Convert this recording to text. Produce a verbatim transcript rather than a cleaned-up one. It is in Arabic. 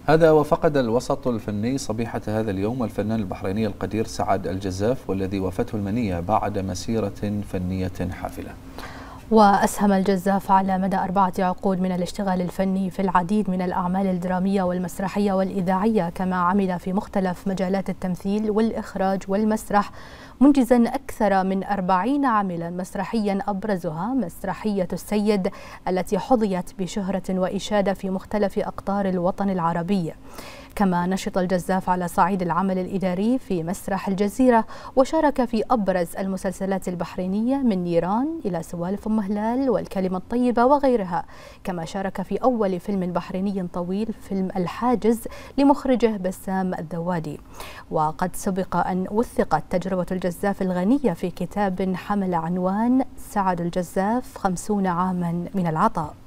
هذا وفقد الوسط الفني صبيحة هذا اليوم الفنان البحريني القدير سعد الجزاف، والذي وافته المنية بعد مسيرة فنية حافلة. وأسهم الجزاف على مدى أربعة عقود من الاشتغال الفني في العديد من الأعمال الدرامية والمسرحية والإذاعية، كما عمل في مختلف مجالات التمثيل والإخراج والمسرح، منجزا أكثر من أربعين عملا مسرحيا، أبرزها مسرحية السيد التي حظيت بشهرة وإشادة في مختلف أقطار الوطن العربي. كما نشط الجزاف على صعيد العمل الإداري في مسرح الجزيرة، وشارك في أبرز المسلسلات البحرينية من نيران إلى سوالف أم هلال والكلمة الطيبة وغيرها. كما شارك في أول فيلم بحريني طويل، فيلم الحاجز لمخرجه بسام الذوادي. وقد سبق أن وثقت تجربة الجزاف الغنية في كتاب حمل عنوان سعد الجزاف خمسون عاما من العطاء.